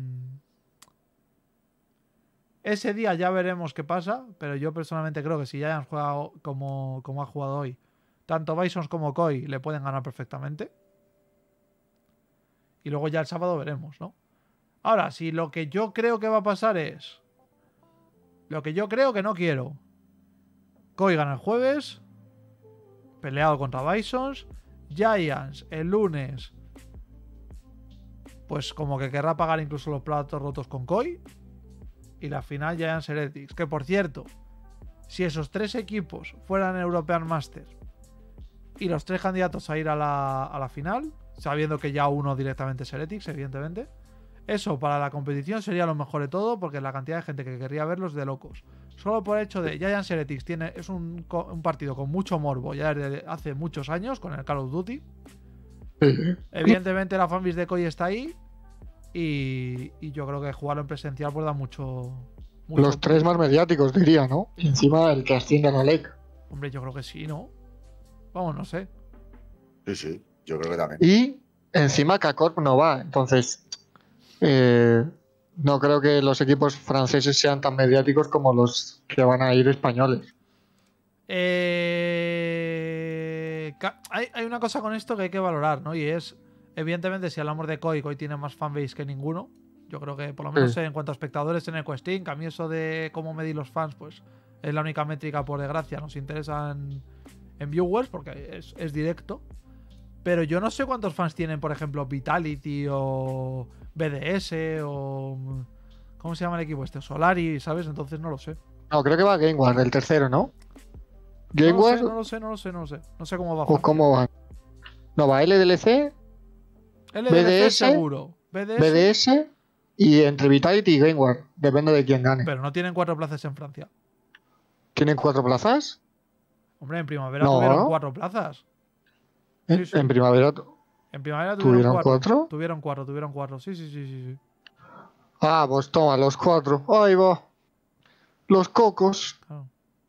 ese día ya veremos qué pasa, pero yo personalmente creo que si Giants juega o- como, como ha jugado hoy, tanto Bisons como Koi le pueden ganar perfectamente. Y luego ya el sábado veremos, ¿no? Ahora, si lo que yo creo que va a pasar es lo que yo creo que no quiero. Koi gana el jueves, peleado contra Bisons. Giants el lunes, pues como que querrá pagar incluso los platos rotos con Koi. Y la final Giants Heretics. Que por cierto, si esos tres equipos fueran European Masters y los tres candidatos a ir a la, a la final, sabiendo que ya uno directamente es Heretics, evidentemente, eso para la competición sería lo mejor de todo, porque la cantidad de gente que querría verlos de locos. Solo por el hecho de Giants Heretics tiene, es un, co- un partido con mucho morbo ya desde hace muchos años con el Call of Duty. Sí. Evidentemente la fanbase de Koi está ahí. Y, y yo creo que jugarlo en presencial pues da mucho, mucho Los tres más mediáticos, diría, ¿no? Y encima el que asciende a la L E C. Hombre, yo creo que sí, ¿no? Vamos, no sé. Sí, sí, yo creo que también. Y encima K-Corp no va. Entonces, eh, no creo que los equipos franceses sean tan mediáticos como los que van a ir españoles. Eh, ca- hay, hay una cosa con esto que hay que valorar, ¿no? Y es, evidentemente, si hablamos de Koi, Koi tiene más fanbase que ninguno. Yo creo que, por lo menos Sí. en cuanto a espectadores en el Questing, que a mí eso de cómo medir los fans, pues es la única métrica, por desgracia. Nos interesa en, en viewers, porque es, es directo. Pero yo no sé cuántos fans tienen, por ejemplo, Vitality o B D S o... ¿Cómo se llama el equipo este? Solari, ¿sabes? Entonces no lo sé. No, creo que va Gameward, el tercero, ¿no? No lo, Gameward sé no lo sé, no lo sé, no lo sé. No sé cómo va. o Francia. cómo va. No, va L D L C, L D L C B D S, seguro. B D S, B D S y entre Vitality y Gameward. Depende de quién gane. pero no tienen cuatro plazas en Francia. ¿Tienen cuatro plazas? Hombre, en primavera No. tuvieron cuatro plazas. En, Sí, sí. en primavera. En primavera tuvieron, ¿Tuvieron cuatro. cuatro? Tuvieron cuatro, tuvieron cuatro. Sí, sí, sí, sí, sí. Ah, pues toma, los cuatro. Ahí va. Los cocos. Claro.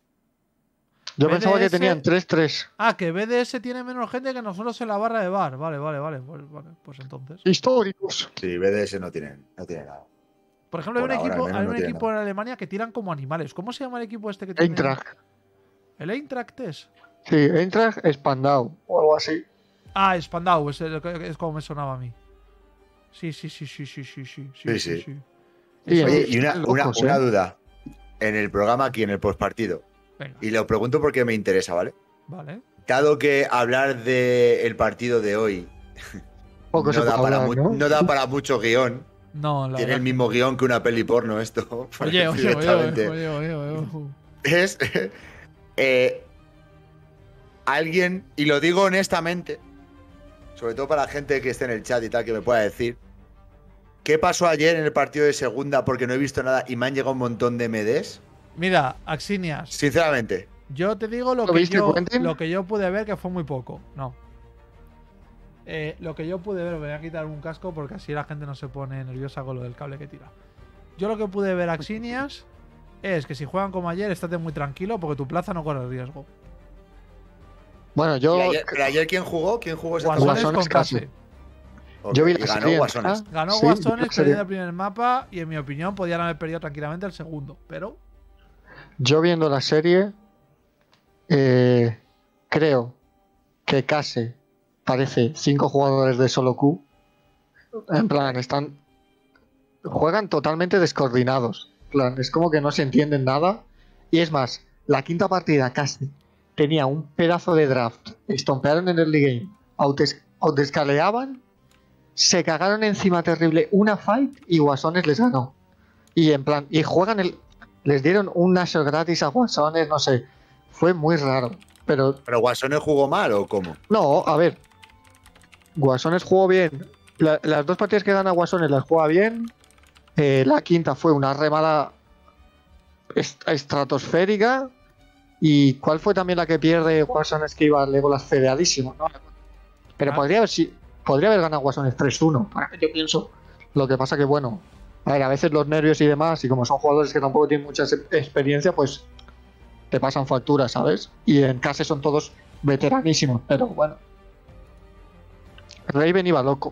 Yo B D S pensaba que tenían tres tres. Ah, que B D S tiene menos gente que nosotros en la barra de bar. Vale, vale, vale. Pues, vale, pues entonces. Históricos. Sí, B D S no tiene, no tiene nada. Por ejemplo, hay Por un ahora, equipo, al menos hay no un tiene equipo nada. en Alemania que tiran como animales. ¿Cómo se llama el equipo este que tiene? Eintracht. ¿El Eintracht es? Sí, Eintracht Spandau o algo así. Ah, Spandau, es, el- es como me sonaba a mí. Sí, sí, sí, sí, sí, sí, sí. Sí, sí. sí. Y Eso- en- Oye, y una, están una- locos, una ¿eh? duda. En el programa aquí, en el postpartido. Venga, Y lo pregunto porque me interesa, ¿vale? vale. Dado que hablar del partido de hoy Poco se no, da puede para hablar, mu- ¿no? no da para mucho guión. No, la Tiene el verdad. mismo guión que una peli porno esto. Oye, oye, oye, directamente. oye, oye, oye, oye. Es eh, alguien, y lo digo honestamente, sobre todo para la gente que esté en el chat y tal, que me pueda decir, ¿qué pasó ayer en el partido de segunda? Porque no he visto nada y me han llegado un montón de M Ds. Mira, Axinias, Sinceramente. yo te digo lo ¿Lo que viste, yo, Quentin? lo que yo pude ver, que fue muy poco. No. Eh, lo que yo pude ver, me voy a quitar un casco porque así la gente no se pone nerviosa con lo del cable que tira. Yo lo que pude ver a Xinias es que si juegan como ayer, estate muy tranquilo porque tu plaza no corre riesgo. Bueno, yo. ¿Y ayer, pero ayer quién jugó? ¿Quién jugó esa Guasones Guasones con casi. Case. Ok, Yo vi y la ganó serie Guasones. entera. Ganó Sí, vi la Guasones serie. perdiendo el primer mapa y en mi opinión podían haber perdido tranquilamente el segundo. Pero Yo viendo la serie, eh, creo que Case parece cinco jugadores de solo Q. En plan, están. Juegan totalmente descoordinados. En plan, es como que no se entienden nada. Y es más, la quinta partida Case tenía un pedazo de draft. Estompearon en el early game. Autes- Autoescaleaban. Se cagaron encima terrible una fight y Guasones les ganó. Y en plan, y juegan el. Les dieron un Nashor gratis a Guasones, no sé. Fue muy raro. Pero ¿Pero Guasones jugó mal o cómo? no, a ver. Guasones jugó bien. La- las dos partidas que gana Guasones las juega bien. Eh, la quinta fue una remada est- estratosférica. ¿Y cuál fue también la que pierde Guasones que iba Legolas fedeadísimo? No, pero Ah. podría haber, si, podría haber ganado Guasones tres uno. Yo pienso. Lo que pasa que, bueno, a ver, a veces los nervios y demás, y como son jugadores que tampoco tienen mucha ex- experiencia, pues te pasan facturas, ¿sabes? Y en casa son todos veteranísimos, pero bueno. Raven iba loco.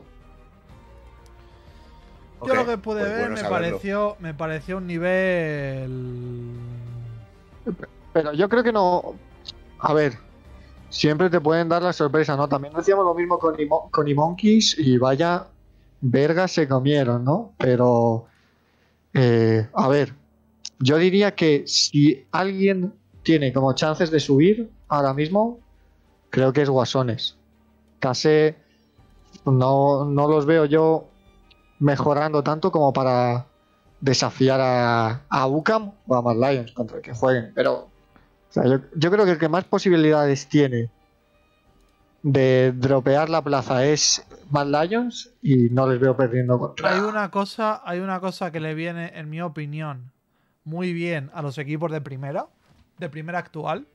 yo Ok, lo que pude pues ver bueno me saberlo. pareció me pareció un nivel. Pero yo creo que no. A ver, siempre te pueden dar la sorpresa, ¿no? También decíamos lo mismo con, Imo- con Monkeys y vaya verga se comieron, ¿no? Pero, eh, a ver, yo diría que si alguien tiene como chances de subir ahora mismo, creo que es Guasones. Casi no, no los veo yo mejorando tanto como para desafiar a, a UCAM o a Mad Lions contra el que jueguen, pero o sea, yo, yo creo que el que más posibilidades tiene de dropear la plaza es Mad Lions y no les veo perdiendo contra. Hay una cosa, hay una cosa que le viene, en mi opinión, muy bien a los equipos de primera, de primera actual,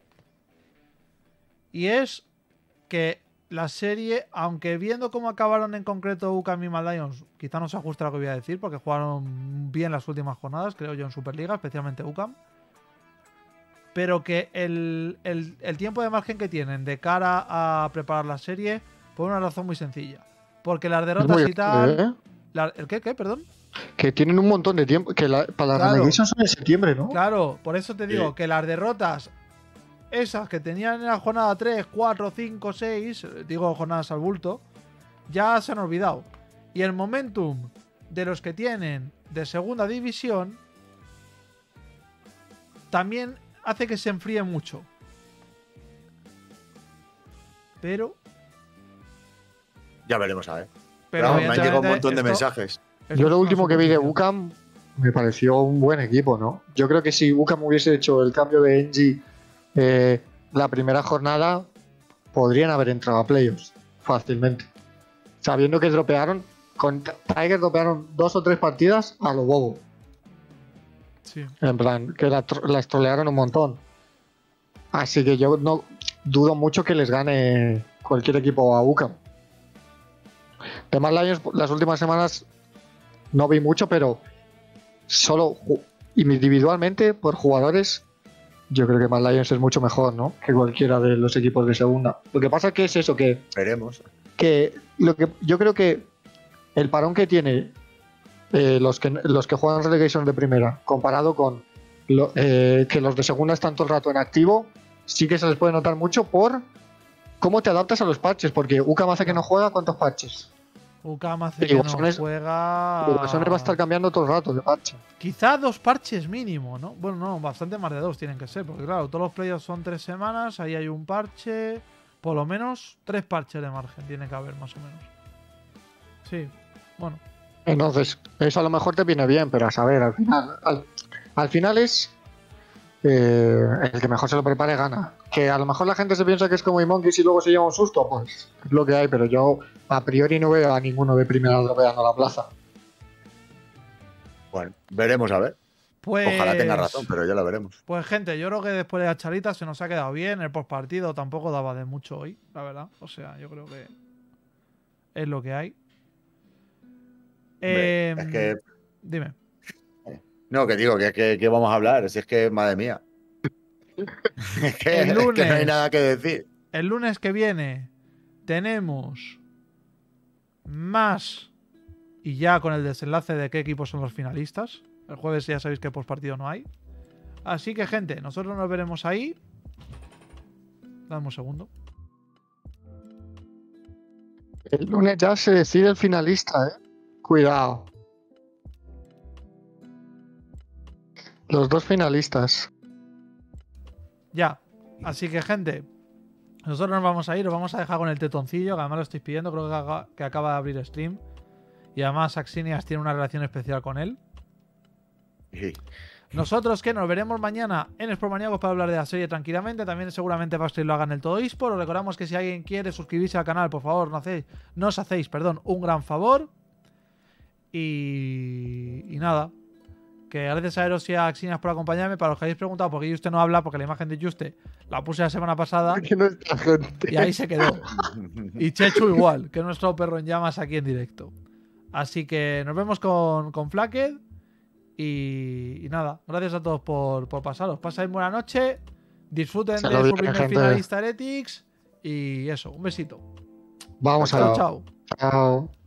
y es que la serie, aunque viendo cómo acabaron en concreto UCAM y Mad Lions, quizá no se ajusta a lo que voy a decir, porque jugaron bien las últimas jornadas, creo yo, en Superliga, especialmente UCAM. Pero que el, el, el tiempo de margen que tienen de cara a preparar la serie, por una razón muy sencilla. Porque las Es derrotas muy y tal. grande, ¿eh? la- ¿El qué? ¿Qué? Perdón. Que tienen un montón de tiempo. Que la- para la Claro. Relegation son en septiembre, ¿no? Claro, por eso te digo Sí. que las derrotas, esas que tenían en la jornada tres, cuatro, cinco, seis, digo jornadas al bulto, ya se han olvidado. Y el momentum de los que tienen de segunda división también hace que se enfríe mucho. Pero. Ya veremos, a ver. pero Pero vamos, me han llegado un evidentemente montón de esto- mensajes. esto Yo es lo una último que vi de suposición. UCAM me pareció un buen equipo, ¿no? Yo creo que si UCAM hubiese hecho el cambio de Engie eh, la primera jornada, podrían haber entrado a playoffs fácilmente. Sabiendo que dropearon, con Tiger dropearon dos o tres partidas a lo bobo. Sí. En plan, que la tro- las trolearon un montón. Así que yo no dudo mucho que les gane cualquier equipo a UCAM. De Mad Lions, las últimas semanas no vi mucho, pero solo ju- individualmente, por jugadores, yo creo que Mad Lions es mucho mejor, ¿no? Que cualquiera de los equipos de segunda. Lo que pasa que es eso, que, Veremos. que, lo que yo creo que el parón que tiene eh, los, que, los que juegan relegation de primera, comparado con lo- eh, que los de segunda están todo el rato en activo, sí que se les puede notar mucho por cómo te adaptas a los parches, porque UCAM hace que no juega, ¿cuántos parches? UCAM hace Y que no Guasones- juega. Y Guasones va a estar cambiando todo el rato de parche. Quizá dos parches mínimo, ¿no? Bueno, no, bastante más de dos tienen que ser, porque claro, todos los playoffs son tres semanas, ahí hay un parche, por lo menos tres parches de margen tiene que haber, más o menos. Sí, bueno, Entonces, eso a lo mejor te viene bien, pero a saber, al final, al, al final es eh, el que mejor se lo prepare gana. Que a lo mejor la gente se piensa que es como Monkeys y luego se lleva un susto, pues es lo que hay, pero yo a priori no veo a ninguno de primera dropeando la plaza. Bueno, veremos, a ver. pues. Ojalá tenga razón, pero ya lo veremos. Pues gente, yo creo que después de la charita se nos ha quedado bien. El postpartido tampoco daba de mucho hoy, la verdad. O sea, yo creo que es lo que hay. Hombre, Em, es que Dime. No, que digo, que, que, que vamos a hablar. Si es que, madre mía. Es que, El es que no hay lunes. nada que decir. El lunes que viene tenemos más y ya con el desenlace de qué equipos son los finalistas. El jueves ya sabéis que postpartido no hay. Así que, gente, nosotros nos veremos ahí. Dame un segundo. El lunes ya se decide el finalista, ¿eh? Cuidado. Los dos finalistas. Ya. Así que, gente, nosotros nos vamos a ir. Os vamos a dejar con el tetoncillo, que además lo estáis pidiendo. Creo que, haga- que acaba de abrir stream. Y además Axinias tiene una relación especial con él. Sí. Nosotros que nos veremos mañana en Sportmaníacos para hablar de la serie tranquilamente. También seguramente Bastard lo haga en el Todo eSport. Os recordamos que si alguien quiere suscribirse al canal, por favor, no hacéis, nos hacéis perdón, un gran favor. Y, y nada. Que gracias a Eros y a Axinias por acompañarme. Para los que habéis preguntado por qué Juste no habla, porque la imagen de Juste la puse la semana pasada Que no está gente. y ahí se quedó. Y Chechu igual, que es nuestro perro en llamas aquí en directo. Así que nos vemos con, con Flacked. Y, y nada, gracias a todos por, por pasaros. Pasáis buena noche. Disfruten Se de lo su bien, primer gente. finalista Heretics. Y eso, un besito. Vamos Chao, a Chao, chao. Chao.